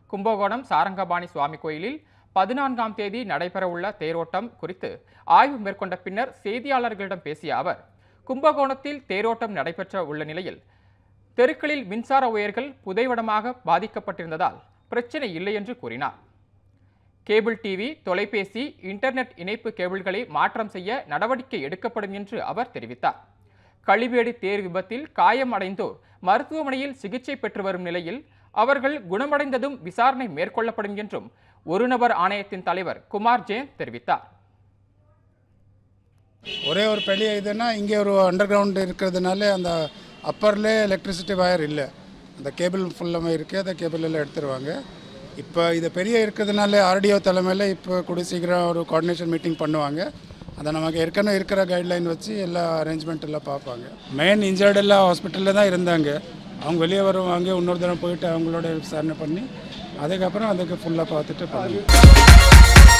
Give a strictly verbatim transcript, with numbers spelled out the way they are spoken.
கும்பகோணம் சாரங்கபாணி சுவாமி கோயிலில் பதினான்காம் தேதி நடைபெறவுள்ள தேரோட்டம் குறித்து ஆய்வு மேற்கொண்ட பின்னர் செய்தியாளர்களிடம் பேசிய அவர், கும்பகோணத்தில் தேரோட்டம் நடைபெற்ற உள்ள நிலையில் தெருக்களில் மின்சார ஒயர்கள் புதைவடமாக பாதிக்கப்பட்டிருந்ததால் பிரச்சனை இல்லை என்று கூறினார். கேபிள் டிவி, தொலைபேசி, இன்டர்நெட் இணைப்பு கேபிள்களை மாற்றம் செய்ய நடவடிக்கை எடுக்கப்படும் என்று அவர் தெரிவித்தார். களிவேடு தேர் விபத்தில் காயம் அடைந்தோர் மருத்துவமனையில் சிகிச்சை பெற்று வரும் நிலையில் அவர்கள் குணமடைந்ததும் விசாரணை மேற்கொள்ளப்படும் என்றும் ஒரு நபர் ஆணையத்தின் தலைவர் குமார் ஜெயந்த் தெரிவித்தார். ஒரே ஒரு பெரிய இதுன்னா இங்கே ஒரு அண்டர் கிரவுண்ட் இருக்கிறதுனால அந்த அப்பர்லே எலக்ட்ரிசிட்டி வயர் இல்லை, அந்த கேபிள் ஃபுல்லாக இருக்குது, அந்த கேபிள் எல்லாம் எடுத்துருவாங்க. இப்போ இது பெரிய இருக்கிறதுனால ஆர்டிஓ தலைமையில் இப்போ கூட சீக்கிரம் ஒரு கோஆர்டினேஷன் மீட்டிங் பண்ணுவாங்க. அதை நமக்கு ஏற்கனவே இருக்கிற கைட்லைன் வச்சு எல்லா அரேஞ்ச்மெண்ட் எல்லாம் பார்ப்பாங்க. மெயின் இன்ஜர்டு எல்லாம் ஹாஸ்பிட்டலில் தான் இருந்தாங்க. அவங்க வெளியே வருவாங்க, இன்னொரு தடவை போயிட்டு அவங்களோட விசாரணை பண்ணி அதுக்கப்புறம் அதுக்கு ஃபுல்லாக பார்த்துட்டு பண்ணுவாங்க.